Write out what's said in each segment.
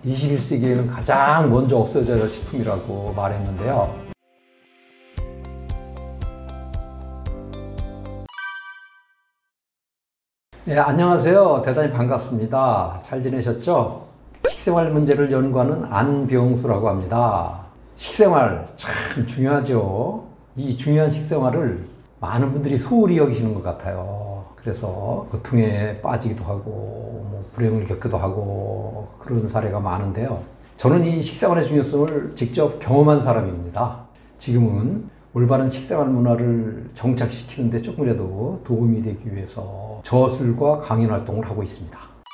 21세기에는 가장 먼저 없어져야 할 식품이라고 말했는데요. 네, 안녕하세요. 대단히 반갑습니다. 잘 지내셨죠? 식생활 문제를 연구하는 안병수라고 합니다. 식생활 참 중요하죠. 이 중요한 식생활을 많은 분들이 소홀히 여기시는 것 같아요. 그래서 고통에 빠지기도 하고 불행을 겪기도 하고 그런 사례가 많은데요. 저는 이 식생활의 중요성을 직접 경험한 사람입니다. 지금은 올바른 식생활 문화를 정착시키는 데 조금이라도 도움이 되기 위해서 저술과 강연 활동을 하고 있습니다.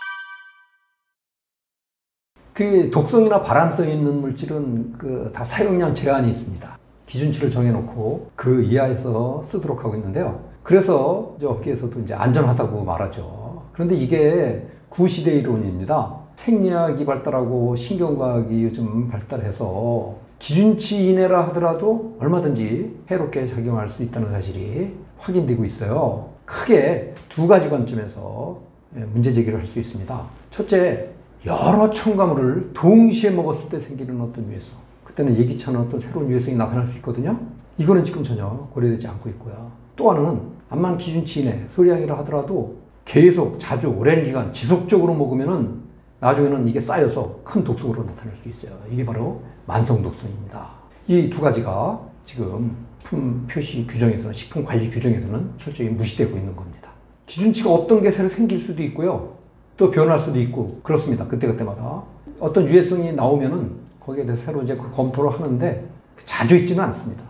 그 독성이나 발암성 있는 물질은 다 사용량 제한이 있습니다. 기준치를 정해놓고 그 이하에서 쓰도록 하고 있는데요. 그래서 업계에서도 이제 안전하다고 말하죠. 그런데 이게 구시대 이론입니다. 생리학이 발달하고 신경과학이 요즘 발달해서 기준치 이내라 하더라도 얼마든지 해롭게 작용할 수 있다는 사실이 확인되고 있어요. 크게 두 가지 관점에서 문제 제기를 할 수 있습니다. 첫째, 여러 첨가물을 동시에 먹었을 때 생기는 어떤 유해성. 그때는 예기치 않은 어떤 새로운 유해성이 나타날 수 있거든요. 이거는 지금 전혀 고려되지 않고 있고요. 또 하나는 암만 기준치 이내 소량이라 하더라도 계속 자주 오랜 기간 지속적으로 먹으면은 나중에는 이게 쌓여서 큰 독성으로 나타날 수 있어요. 이게 바로 만성 독성입니다. 이 두 가지가 지금 식품 표시 규정에서는, 식품 관리 규정에서는 철저히 무시되고 있는 겁니다. 기준치가 어떤 게 새로 생길 수도 있고요. 또 변할 수도 있고 그렇습니다. 그때마다 어떤 유해성이 나오면은 거기에 대해서 새로 이제 검토를 하는데 자주 있지는 않습니다.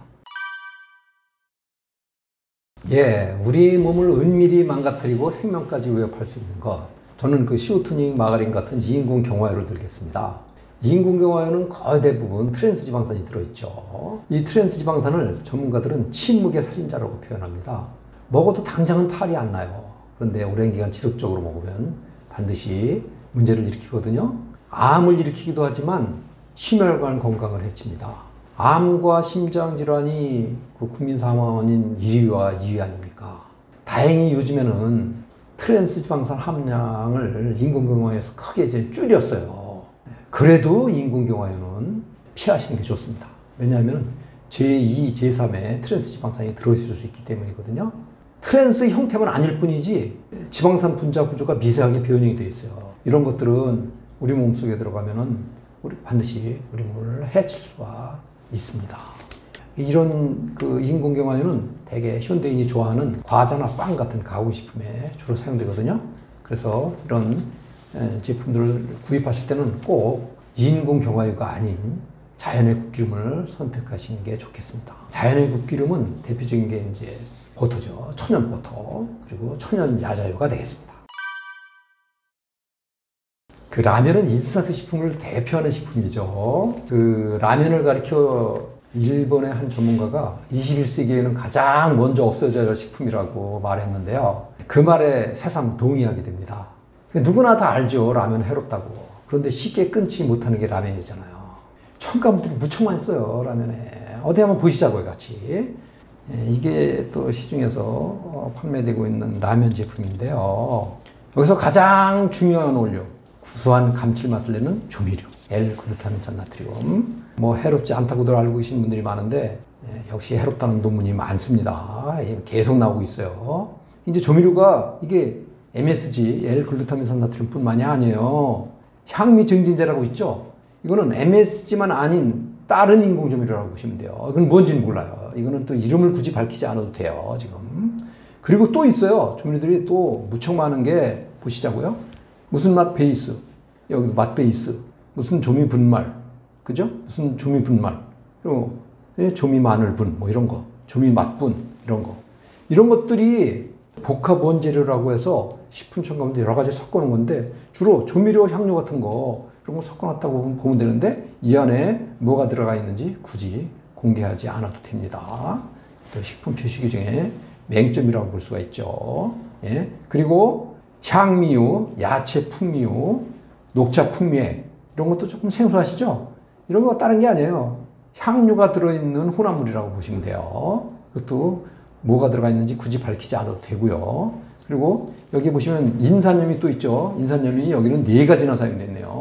예, 우리 몸을 은밀히 망가뜨리고 생명까지 위협할 수 있는 것. 저는 시오토닉 마가린 같은 2인공 경화효를 들겠습니다. 2인공 경화효는 거의 대부분 트랜스 지방산이 들어있죠. 이 트랜스 지방산을 전문가들은 침묵의 살인자라고 표현합니다. 먹어도 당장은 탈이 안 나요. 그런데 오랜 기간 지속적으로 먹으면 반드시 문제를 일으키거든요. 암을 일으키기도 하지만 심혈관 건강을 해칩니다. 암과 심장질환이 국민 사망원인 1위와 2위 아닙니까? 다행히 요즘에는 트랜스 지방산 함량을 인공경화효에서 크게 이제 줄였어요. 그래도 인공경화효는 피하시는 게 좋습니다. 왜냐하면 제2, 제3의 트랜스 지방산이 들어있을 수 있기 때문이거든요. 트랜스 형태만 아닐 뿐이지 지방산 분자 구조가 미세하게 변형이 되어 있어요. 이런 것들은 우리 몸속에 들어가면은 반드시 우리 몸을 해칠 수가 있습니다. 이런 인공경화효는 대개 현대인이 좋아하는 과자나 빵 같은 가공식품에 주로 사용되거든요. 그래서 이런 제품들을 구입하실 때는 꼭 인공경화효가 아닌 자연의 국기름을 선택하시는 게 좋겠습니다. 자연의 국기름은 대표적인 게 이제 버터죠. 천연 버터, 그리고 천연 야자효가 되겠습니다. 라면은 인스턴트 식품을 대표하는 식품이죠. 라면을 가리켜 일본의 한 전문가가 21세기에는 가장 먼저 없어져야 할 식품이라고 말했는데요. 그 말에 새삼 동의하게 됩니다. 누구나 다 알죠. 라면 해롭다고. 그런데 쉽게 끊지 못하는 게 라면이잖아요. 첨가물들이 무척 많이 써요. 라면에. 어디 한번 보시자고요, 같이. 이게 또 시중에서 판매되고 있는 라면 제품인데요. 여기서 가장 중요한 원료, 구수한 감칠맛을 내는 조미료, L-글루타민산 나트륨. 해롭지 않다고들 알고 계신 분들이 많은데 역시 해롭다는 논문이 많습니다. 계속 나오고 있어요. 이제 조미료가 이게 MSG, L-글루타민산 나트륨뿐만이 아니에요. 향미 증진제라고 있죠. 이거는 MSG만 아닌 다른 인공 조미료라고 보시면 돼요. 이건 뭔지는 몰라요. 이거는 또 이름을 굳이 밝히지 않아도 돼요, 지금. 그리고 또 있어요. 조미료들이 또 무척 많은 게 보시자고요. 무슨 맛 베이스, 여기도 맛 베이스, 무슨 조미 분말, 그죠? 무슨 조미 분말, 그리고 조미 마늘분, 이런 거, 조미 맛분, 이런 거. 이런 것들이 복합 원재료라고 해서 식품 첨가물도 여러 가지 섞어놓은 건데 주로 조미료, 향료 같은 거 이런 거 섞어놨다고 보면 되는데 이 안에 뭐가 들어가 있는지 굳이 공개하지 않아도 됩니다. 또 식품 표시 규정에 맹점이라고 볼 수가 있죠. 예. 그리고 향미유, 야채 풍미유, 녹차 풍미액 이런 것도 조금 생소하시죠? 이런 거 다른 게 아니에요. 향료가 들어있는 혼합물이라고 보시면 돼요. 그것도 뭐가 들어가 있는지 굳이 밝히지 않아도 되고요. 그리고 여기 보시면 인산염이 또 있죠. 인산염이 여기는 4가지나 사용되어 있네요.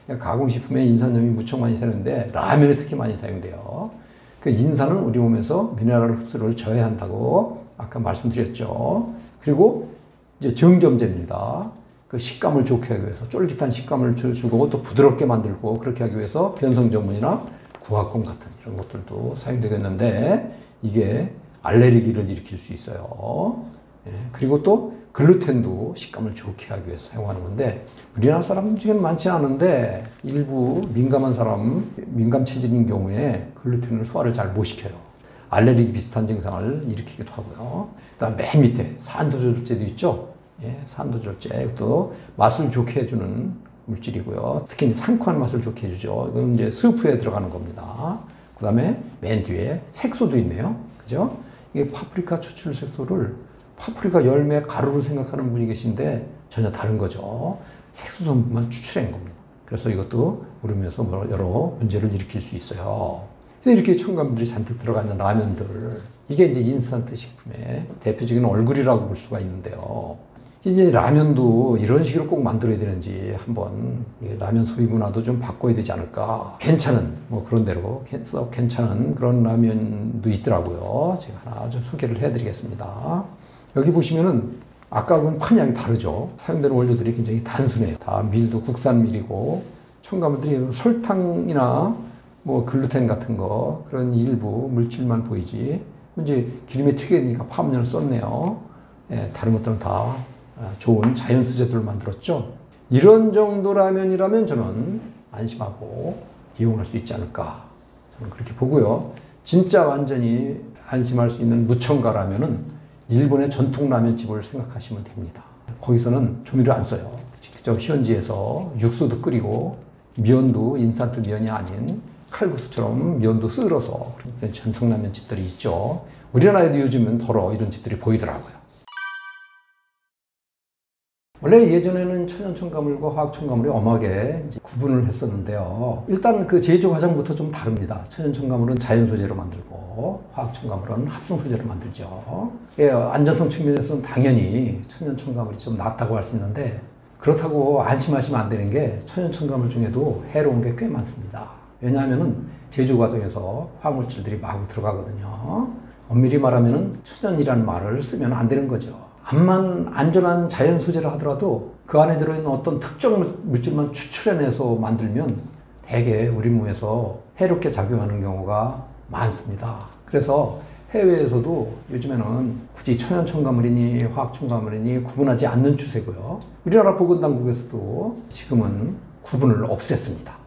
가공식품에 인산염이 무척 많이 사용되는데 라면에 특히 많이 사용돼요. 그 인산은 우리 몸에서 미네랄 흡수를 저해한다고 아까 말씀드렸죠. 그리고 이제 정점제입니다. 그 식감을 좋게 하기 위해서 쫄깃한 식감을 주고 또 부드럽게 만들고 그렇게 하기 위해서 변성전분이나 구화권 같은 이런 것들도 사용되겠는데 이게 알레르기를 일으킬 수 있어요. 예, 그리고 또 글루텐도 식감을 좋게 하기 위해서 사용하는 건데 우리나라 사람 중에는 많지 않은데 일부 민감한 사람, 민감 체질인 경우에 글루텐을 소화를 잘 못 시켜요. 알레르기 비슷한 증상을 일으키기도 하고요. 그다음 맨 밑에 산도조절제도 있죠. 예, 산도조절제 또 맛을 좋게 해주는 물질이고요. 특히 이제 상쾌한 맛을 좋게 해주죠. 이건 이제 스프에 들어가는 겁니다. 그다음에 맨 뒤에 색소도 있네요. 그죠? 이게 파프리카 추출 색소를 파프리카 열매 가루로 생각하는 분이 계신데 전혀 다른 거죠. 색소 성분만 추출한 겁니다. 그래서 이것도 우리 몸에서 여러 문제를 일으킬 수 있어요. 그래서 이렇게 첨가물들이 잔뜩 들어가 있는 라면들, 이게 이제 인스턴트 식품의 대표적인 얼굴이라고 볼 수가 있는데요. 이제 라면도 이런 식으로 꼭 만들어야 되는지 한번 라면 소비 문화도 좀 바꿔야 되지 않을까. 괜찮은 그런 대로 괜찮은 그런 라면도 있더라고요. 제가 하나 좀 소개를 해드리겠습니다. 여기 보시면은 아까 그 판양이 다르죠. 사용되는 원료들이 굉장히 단순해요. 다 밀도 국산 밀이고 첨가물들이 설탕이나 글루텐 같은 거 그런 일부 물질만 보이지. 이제 기름에 튀겨야 되니까 파음료를 썼네요. 예, 다른 것들은 다 좋은 자연 수제들을 만들었죠. 이런 정도 라면이라면 저는 안심하고 이용할 수 있지 않을까. 저는 그렇게 보고요. 진짜 완전히 안심할 수 있는 무첨가 라면은 일본의 전통 라면집을 생각하시면 됩니다. 거기서는 조미료 안 써요. 직접 현지에서 육수도 끓이고 면도 인스턴트 면이 아닌 칼국수처럼 면도 썰어서 그런 전통 라면집들이 있죠. 우리나라에도 요즘은 더러 이런 집들이 보이더라고요. 원래 예전에는 천연 첨가물과 화학 첨가물이 엄하게 구분을 했었는데요. 일단 그 제조 과정부터 좀 다릅니다. 천연 첨가물은 자연 소재로 만들고 화학 첨가물은 합성 소재로 만들죠. 예, 안전성 측면에서는 당연히 천연 첨가물이 좀 낫다고 할 수 있는데 그렇다고 안심하시면 안 되는 게 천연 첨가물 중에도 해로운 게 꽤 많습니다. 왜냐하면은 제조 과정에서 화학물질들이 마구 들어가거든요. 엄밀히 말하면은 천연이라는 말을 쓰면 안 되는 거죠. 암만 안전한 자연 소재를 하더라도 그 안에 들어있는 어떤 특정 물질만 추출해내서 만들면 대개 우리 몸에서 해롭게 작용하는 경우가 많습니다. 그래서 해외에서도 요즘에는 굳이 천연 첨가물이니 화학 첨가물이니 구분하지 않는 추세고요. 우리나라 보건당국에서도 지금은 구분을 없앴습니다.